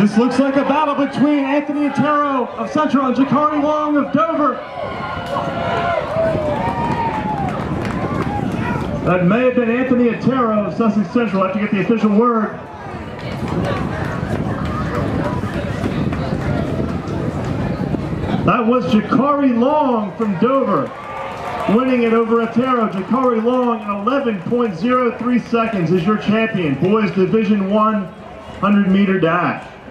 This looks like a battle between Anthony Otera of Central and Jakari Long of Dover. That may have been Anthony Otera of Sussex Central. I have to get the official word. That was Jakari Long from Dover, winning it over Otera. Jakari Long in 11.03 seconds is your champion, boys Division I 100-meter dash.